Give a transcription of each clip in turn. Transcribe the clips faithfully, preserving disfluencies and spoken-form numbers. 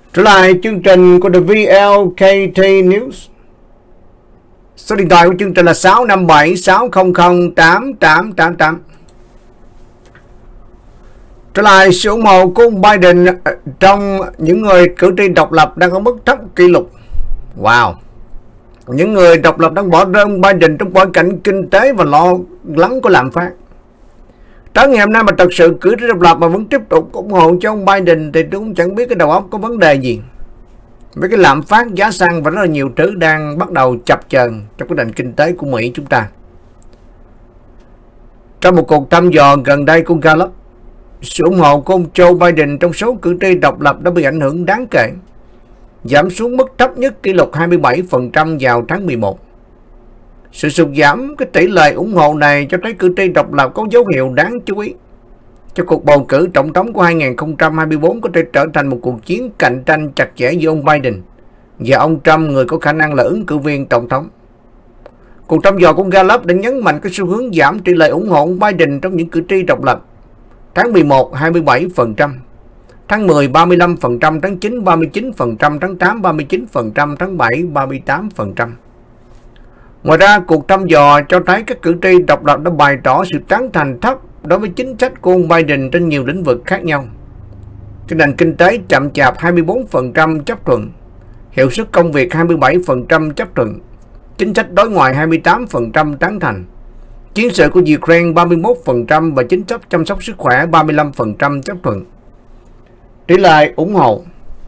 Trở lại chương trình của The vê lờ ca tê News. Số điện thoại của chương trình là sáu năm bảy sáu không không tám tám tám tám. Trở lại, sự ủng hộ của ông Biden trong những người cử tri độc lập đang có mức thấp kỷ lục. Wow. Những người độc lập đang bỏ rơi ông Biden trong bối cảnh kinh tế và lo lắng của lạm phát. Tới ngày hôm nay mà thật sự cử tri độc lập mà vẫn tiếp tục ủng hộ cho ông Biden thì tôi cũng chẳng biết cái đầu óc có vấn đề gì. Với cái lạm phát, giá xăng và rất là nhiều thứ đang bắt đầu chập chờn trong cái nền kinh tế của Mỹ chúng ta. Trong một cuộc thăm dò gần đây của Gallup, sự ủng hộ của ông Joe Biden trong số cử tri độc lập đã bị ảnh hưởng đáng kể, giảm xuống mức thấp nhất kỷ lục hai mươi bảy phần trăm vào tháng mười một. Sự sụt giảm cái tỷ lệ ủng hộ này cho thấy cử tri độc lập có dấu hiệu đáng chú ý cho cuộc bầu cử tổng thống của hai nghìn không trăm hai mươi tư có thể trở thành một cuộc chiến cạnh tranh chặt chẽ giữa ông Biden và ông Trump, người có khả năng là ứng cử viên tổng thống. Cuộc thăm dò của Gallup đã nhấn mạnh cái xu hướng giảm tỷ lệ ủng hộ ông Biden trong những cử tri độc lập. Tháng mười một hai mươi bảy phần trăm, tháng mười ba mươi lăm phần trăm, tháng chín ba mươi chín phần trăm, tháng tám ba mươi chín phần trăm, tháng bảy ba mươi tám phần trăm. Ngoài ra, cuộc thăm dò cho thấy các cử tri độc lập đã bày tỏ sự tán thành thấp đối với chính sách của ông Biden trên nhiều lĩnh vực khác nhau. Cái nền kinh tế chậm chạp hai mươi tư phần trăm chấp thuận, hiệu suất công việc hai mươi bảy phần trăm chấp thuận, chính sách đối ngoại hai mươi tám phần trăm tán thành, chiến sự của Ukraine ba mươi mốt phần trăm và chính sách chăm sóc sức khỏe ba mươi lăm phần trăm chấp thuận. Tỷ lệ ủng hộ.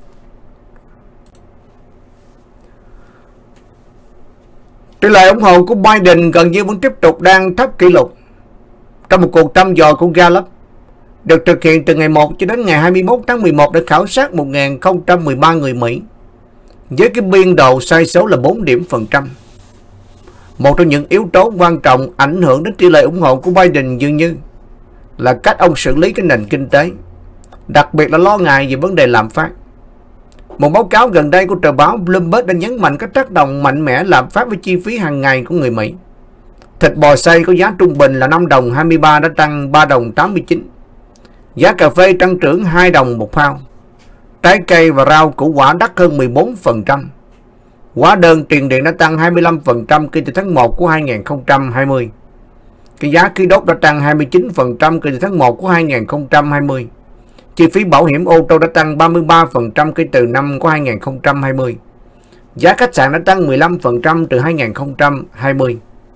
Tỷ lệ ủng hộ của Biden gần như vẫn tiếp tục đang thấp kỷ lục. Trong một cuộc thăm dò của Gallup được thực hiện từ ngày một cho đến ngày hai mươi mốt tháng mười một để khảo sát một nghìn không trăm mười ba người Mỹ với cái biên độ sai số là bốn điểm phần trăm. Một trong những yếu tố quan trọng ảnh hưởng đến tỷ lệ ủng hộ của Biden dường như là cách ông xử lý cái nền kinh tế, đặc biệt là lo ngại về vấn đề lạm phát. Một báo cáo gần đây của tờ báo Bloomberg đã nhấn mạnh các tác động mạnh mẽ lạm phát với chi phí hàng ngày của người Mỹ. Thịt bò xay có giá trung bình là năm đồng hai mươi ba đã tăng ba đồng tám mươi chín. Giá cà phê tăng trưởng hai đồng một pound. Trái cây và rau củ quả đắt hơn mười bốn phần trăm. Hóa đơn tiền điện đã tăng hai mươi lăm phần trăm kể từ tháng một của hai nghìn không trăm hai mươi. Cái giá khí đốt đã tăng hai mươi chín phần trăm kể từ tháng một của hai nghìn không trăm hai mươi. Chi phí bảo hiểm ô tô đã tăng ba mươi ba phần trăm kể từ năm của hai nghìn không trăm hai mươi. Giá khách sạn đã tăng mười lăm phần trăm từ hai nghìn không trăm hai mươi.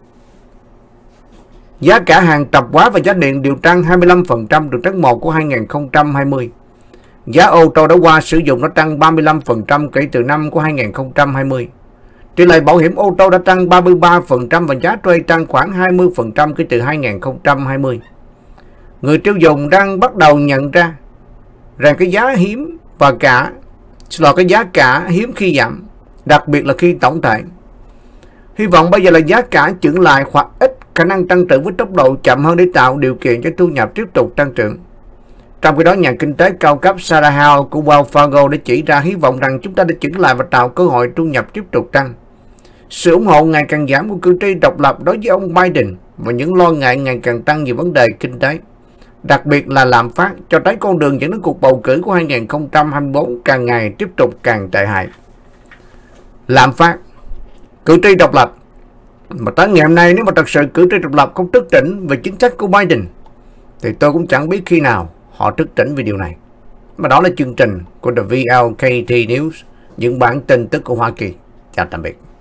Giá cả hàng tạp hóa và giá điện đều tăng hai mươi lăm phần trăm từ tháng một của hai nghìn không trăm hai mươi. Giá ô tô đã qua sử dụng đã tăng ba mươi lăm phần trăm kể từ năm của hai nghìn không trăm hai mươi. Tỷ lệ bảo hiểm ô tô đã tăng ba mươi ba phần trăm và giá thuê tăng khoảng hai mươi phần trăm kể từ hai nghìn không trăm hai mươi. Người tiêu dùng đang bắt đầu nhận ra rằng cái giá hiếm và cả là cái giá cả hiếm khi giảm, đặc biệt là khi tổng thể. Hy vọng bây giờ là giá cả chững lại hoặc ít khả năng tăng trưởng với tốc độ chậm hơn để tạo điều kiện cho thu nhập tiếp tục tăng trưởng. Trong khi đó, nhà kinh tế cao cấp Sarah Howe của Wells Fargo đã chỉ ra hy vọng rằng chúng ta đã chững lại và tạo cơ hội thu nhập tiếp tục tăng. Sự ủng hộ ngày càng giảm của cử tri độc lập đối với ông Biden và những lo ngại ngày càng tăng về vấn đề kinh tế, đặc biệt là lạm phát, cho thấy con đường dẫn đến cuộc bầu cử của hai nghìn không trăm hai mươi tư càng ngày tiếp tục càng tệ hại. Lạm phát, cử tri độc lập. Mà tới ngày hôm nay, nếu mà thật sự cử tri độc lập không thức tỉnh về chính sách của Biden thì tôi cũng chẳng biết khi nào họ thức tỉnh về điều này. Mà đó là chương trình của The vê lờ ca tê News, những bản tin tức của Hoa Kỳ. Chào tạm biệt.